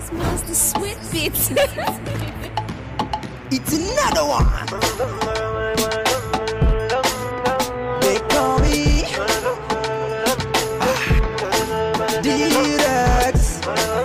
Smells the sweet bits. It's another one. They call me D-Rex.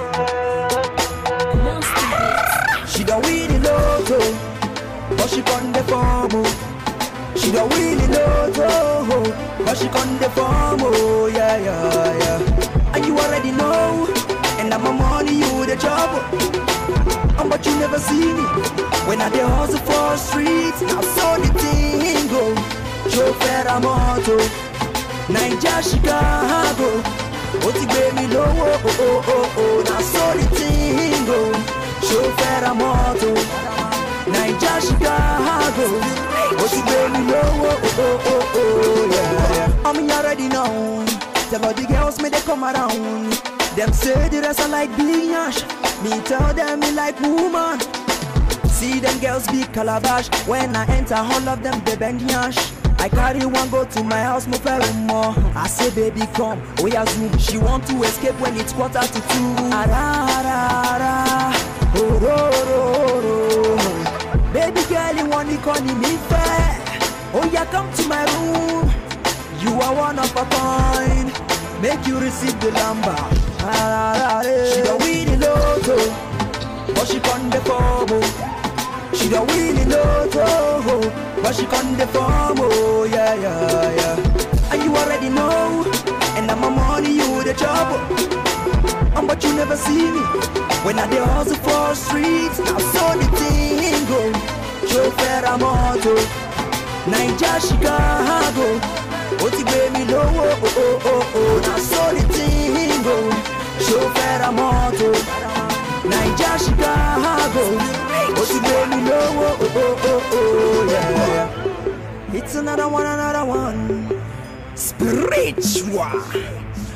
She don't really lotto, but she con the form. She don't really lotto, but she con the form. Yeah, yeah, yeah. And you already know, and I'm a money, you the trouble. But you never see me when I dey hustle for streets. Now so the thing go. Chauffeur a moto, Naija Chicago. Oti gbe mi lowo, oh oh oh oh. Now so the thing go. Chauffeur a moto, Naija Chicago. Oti gbe mi lowo, oh oh oh oh yeah. I mean you already know. Tell all the girls me they come around. Them say the rest are like billions. Me tell them me like woman. See them girls be calabash. When I enter all of them they bend yash. I carry one go to my house mo fẹ́ more. I say baby come, oh yeah zoom. She want to escape when it's 1:45. Ara ara ara, oh oh oh oh. Baby girl you want to call me fair. Oh yeah come to my room. You are one of a kind. Make you receive the lamba. She don't really lotto, but she con the form. She don't really lotto, but she con the form. Oh yeah yeah yeah. And you already know, and I'm a money you the trouble. But you never see me when I dey hustle for streets. Now so the thing go. Chauffeur a moto, Naija Chicago. Oti gbe mi lowo, oh oh oh oh. Now so the thing go. Chauffeur a moto, Naija Chicago. Oti gbe mi lowo, oh oh oh oh yeah. It's another one, spiritual.